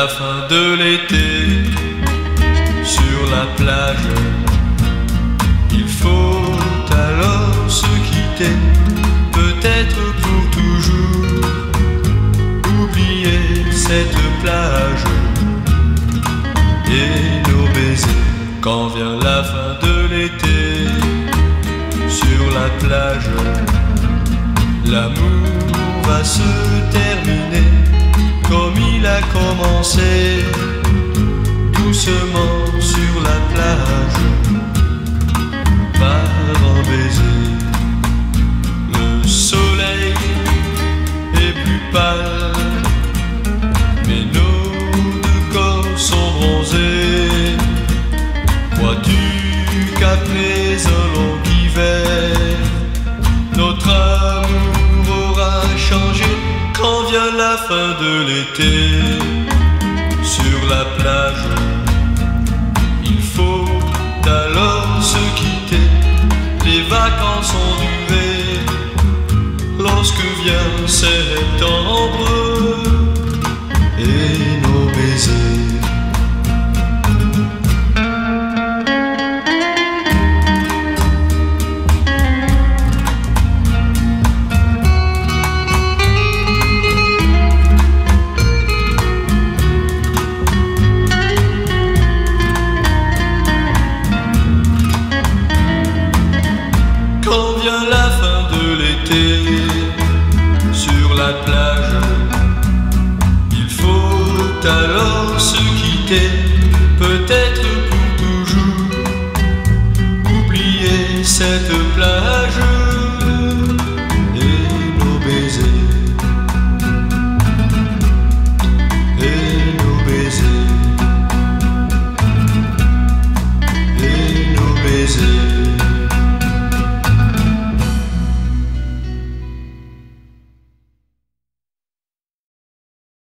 la fin de l'été, sur la plage, il faut alors se quitter, peut-être pour toujours, oublier cette plage et nos baisers. Quand vient la fin de l'été, sur la plage, l'amour va se terminer comme il a commencé, doucement sur la plage, par un baiser. Le soleil est plus pâle, mais nos deux corps sont bronzés. Crois-tu qu'après un long hiver, notre amour aura changé? Quand vient la fin de l'été, sur la plage, il faut alors se quitter. Les vacances ont duré, lorsque vient septembre et nos baisers. La fin de l'été, sur la plage, il faut alors se quitter, peut-être pour toujours, oublier cette plage.